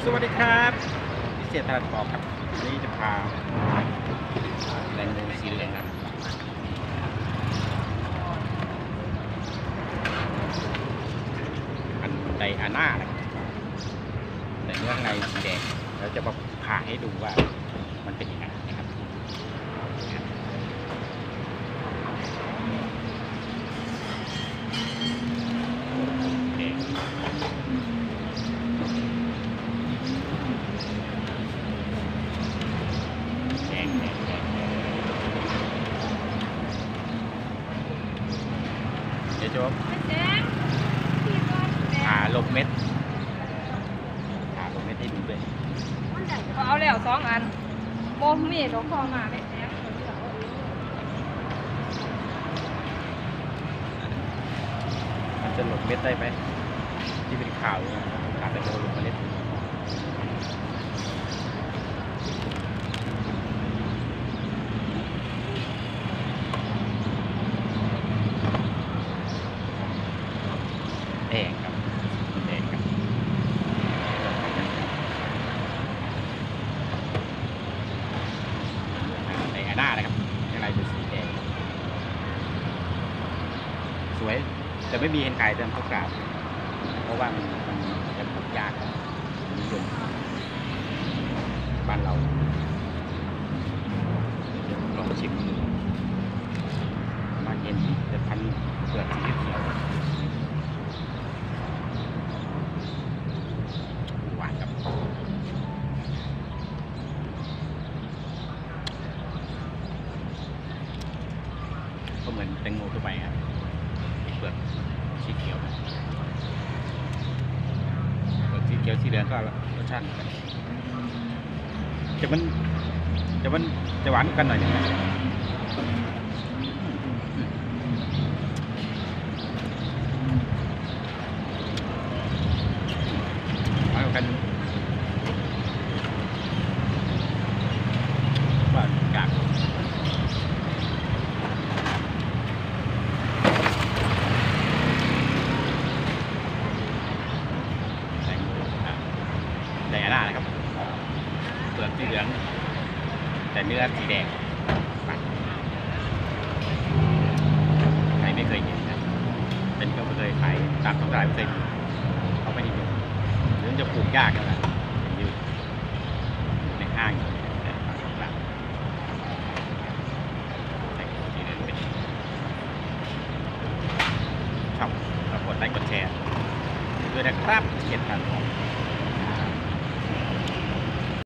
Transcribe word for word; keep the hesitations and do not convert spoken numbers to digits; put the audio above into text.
สวัสดีครับพิเศษตลาดบอกครับวันนี้จะพาแรงงูสีเหลืองครับอันไดอาน่านะครับแต่เนื้อข้างในสีแดงเราจะมาผ่าให้ดูว่ามันเป็นยังไงนะครับเดี๋ยวจะผ่าลบเม็ดผ่าลบเม็ดให้ดูด้วยเอาแล้วสองอันโบมีดอกคอมาไม่แพ้มันจะหลบเม็ดได้ไหมที่เป็นข่าวข่าวแตงโมหลบเมล็ดแดงครับแดงครับในหน้านะครับข้างในเป็นสีแดงสวยแต่ไม่มีเห็นขายตามท้องตลาดเพราะว่ามันมันจะปลูกยากนิยมบ้านเราลองชิมดูมาเห็นจะพันเปลือกสีเขียวหวานครับก็เหมือนแตงโมทั่วไปครับเปลือกสีเขียวเปลือกสีเขียวสีเหลืองก็รสชาติเหมือนกันจะมันจะมันจะหวานกันหน่อยนึงนะหวานกันว่าอยากไดอาน่านะครับเปลือกสีเหลืองแต่เนื้อสีแดงใครไม่เคยเห็นนะเป็นก็ไม่เคยขายตามท้องตลาดไม่เคยมีเขาไม่นิยมหรือจะปลูกยากกันแหละอยู่ในห้างแต่ตามท้องตลาดแต่สีเหลืองเป็นชอบกดไลค์กดแชร์ด้วยนะครับเช่นกัน